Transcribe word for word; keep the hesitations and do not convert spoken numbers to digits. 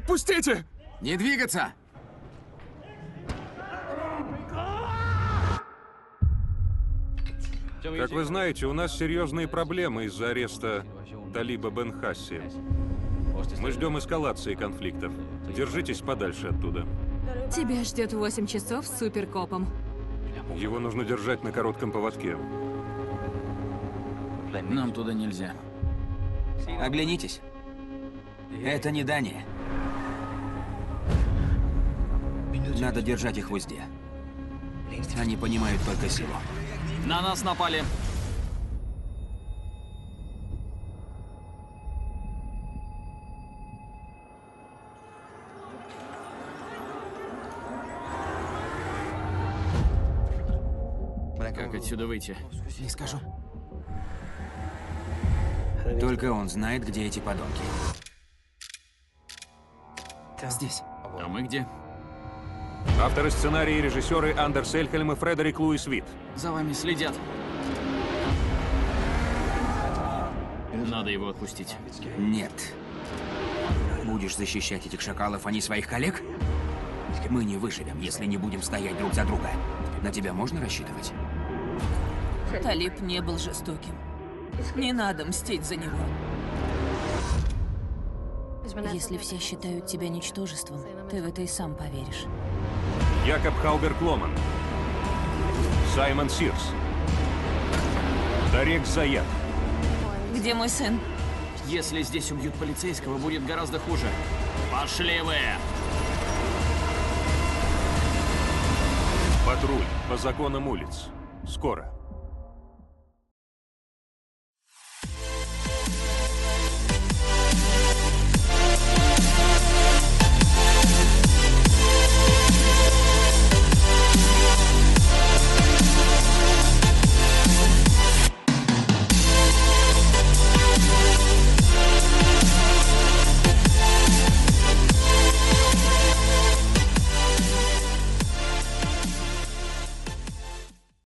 Пустите! Не двигаться! Как вы знаете, у нас серьезные проблемы из-за ареста Талиба Бен-Хасси. Мы ждем эскалации конфликтов. Держитесь подальше оттуда. Тебя ждет восемь часов с суперкопом. Его нужно держать на коротком поводке. Нам туда нельзя. Оглянитесь. Это не Дания. Надо держать их в узде. Они понимают только силу. На нас напали. Как отсюда выйти? Не скажу. Только он знает, где эти подонки. Здесь. А мы где? Авторы сценария и режиссеры Андерс Эльхельм и Фредерик Луис Вит. За вами следят. Надо его отпустить. Нет. Будешь защищать этих шакалов, а не своих коллег? Мы не выживем, если не будем стоять друг за друга. На тебя можно рассчитывать? Талиб не был жестоким. Не надо мстить за него. Если все считают тебя ничтожеством, ты в это и сам поверишь. Якоб Хауберг-Ломан. Саймон Сирс. Тарек Заяд. Где мой сын? Если здесь убьют полицейского, будет гораздо хуже. Пошли вы! Патруль по законам улиц. Скоро.